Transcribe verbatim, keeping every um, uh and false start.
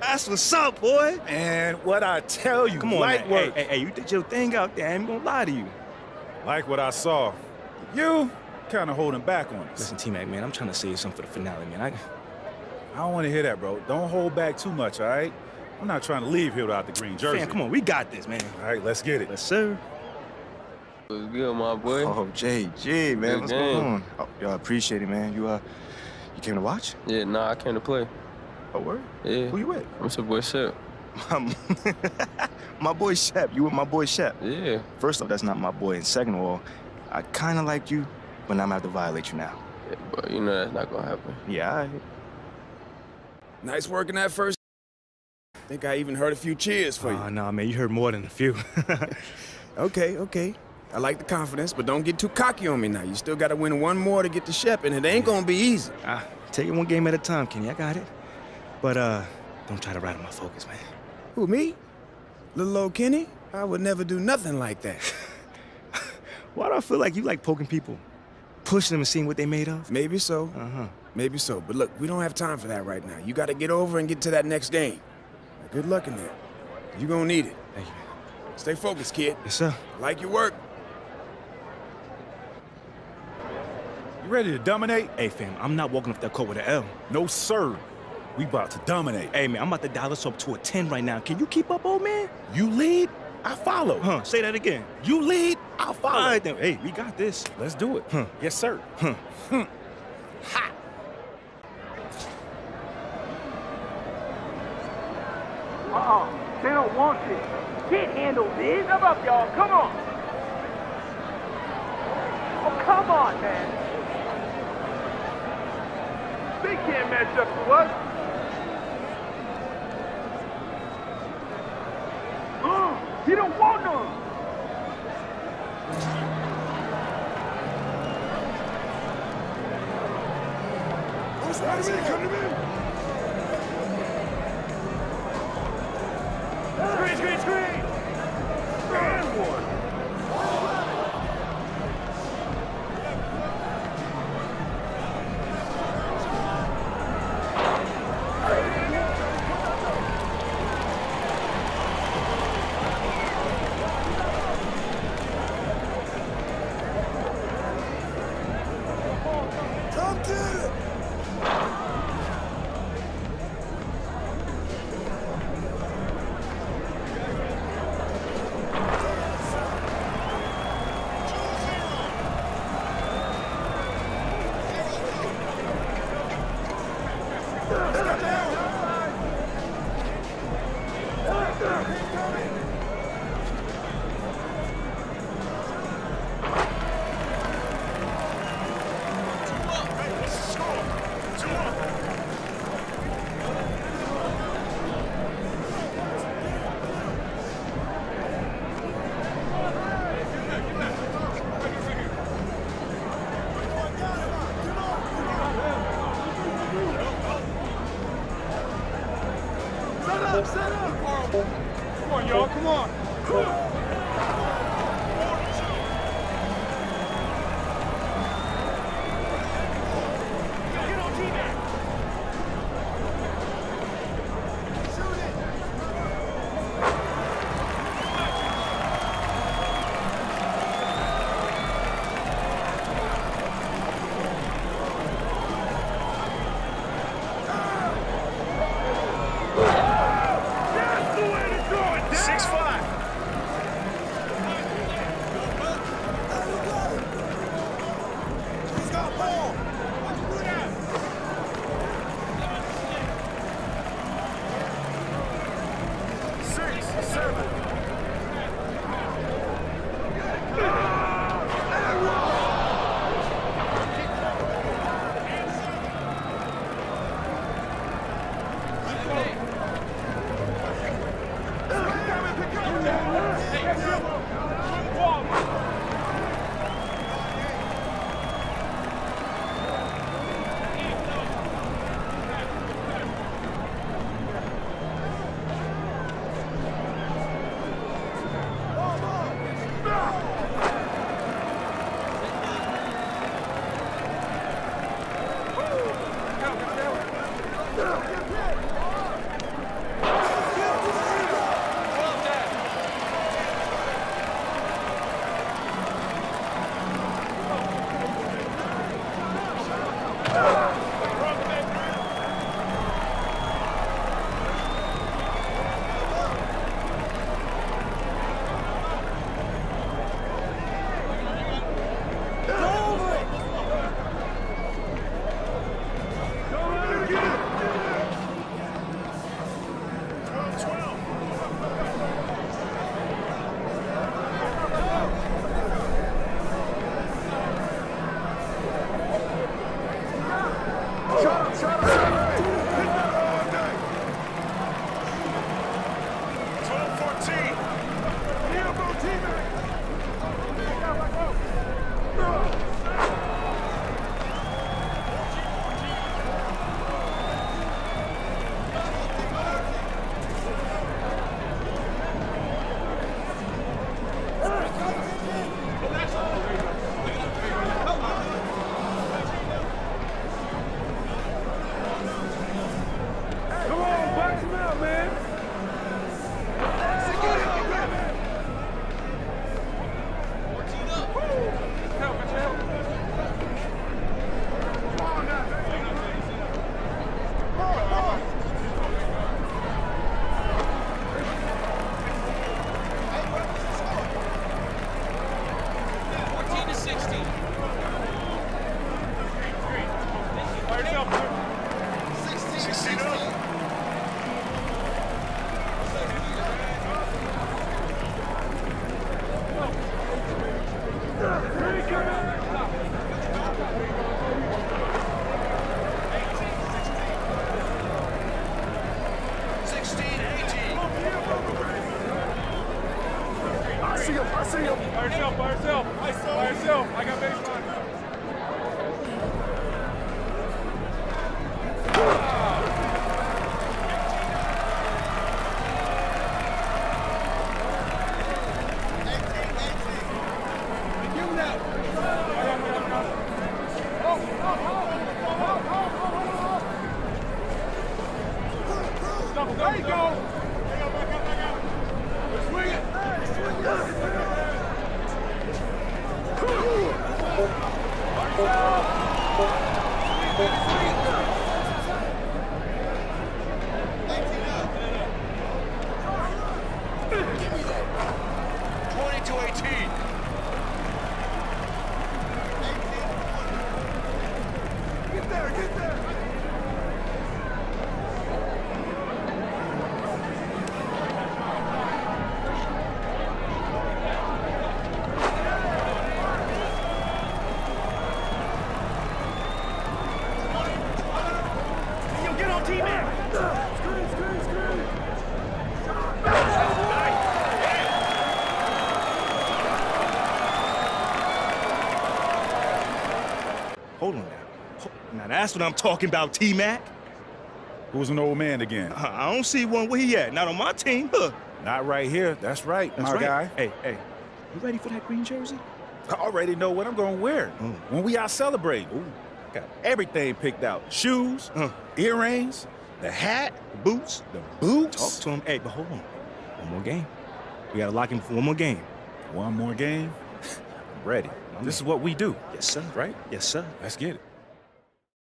That's what's up, boy. And what I tell you, Come on, light man. work. Hey, hey, hey, you did your thing out there. I ain't gonna lie to you. Like what I saw. You kind of holding back on us. Listen, T-Mac, man, I'm trying to save something for the finale, man. I, I don't want to hear that, bro. Don't hold back too much, all right? I'm not trying to leave here without the green jersey. Man, come on, we got this, man. All right, let's get it. Yes, sir. What's good, my boy? Oh, J G, man, Good what's game. going on? Oh, yo, I appreciate it, man. You, uh, you came to watch? Yeah, nah, I came to play. Oh, word? Yeah. Who you with? I'm your boy Shep. My, my boy Shep. You with my boy Shep? Yeah. First off, that's not my boy. And second of all, I kind of like you, but I'm gonna have to violate you now. Yeah, but you know that's not gonna happen. Yeah, all right. Nice work in that first. I think I even heard a few cheers for you. Oh, nah, man, you heard more than a few. Okay, okay. I like the confidence, but don't get too cocky on me now. You still got to win one more to get to Shep, and it ain't gonna be easy. Ah, take it one game at a time, Kenny. I got it. But, uh, don't try to rattle my focus, man. Who, me? Little old Kenny? I would never do nothing like that. Why do I feel like you like poking people? Pushing them and seeing what they made of? Maybe so. Uh-huh. Maybe so. But look, we don't have time for that right now. You got to get over and get to that next game. Good luck in there. You're gonna need it. Thank you, man. Stay focused, kid. Yes, sir. Like your work. You ready to dominate? Hey, fam, I'm not walking off that court with an L. No, sir. We about to dominate. Hey, man, I'm about to dial us up to a ten right now. Can you keep up, old man? You lead, I follow. Huh, say that again. You lead, I'll follow. All right, then. Hey, we got this. Let's do it. Huh. Yes, sir. Huh. Hmm. Ha! Uh-uh. They don't want this. Can't handle this. Step up, y'all. Come on. Oh, come on, man. They can't match up to us. Uh, you don't want none. Who's ready to come to me? Screen, screen, screen. And one. Come get it! Come on, y'all. Come on. Get on T-Mac. That's the way to do it, Dad. six five. Hold on now. Now that's what I'm talking about, T-Mac. Who's an old man again? Uh, I don't see one. Where he at? Not on my team. Huh. Not right here. That's right, That's my right. guy. Hey, hey. You ready for that green jersey? I already know what I'm going to wear Mm. when we out celebrating. Ooh, got everything picked out. Shoes, Uh. earrings, the hat, The boots? the boots. Talk to him. Hey, but hold on. One more game. We got to lock him for one more game. One more game. I'm ready. My This man. is what we do. Yes, sir. Right? Yes, sir. Let's get it.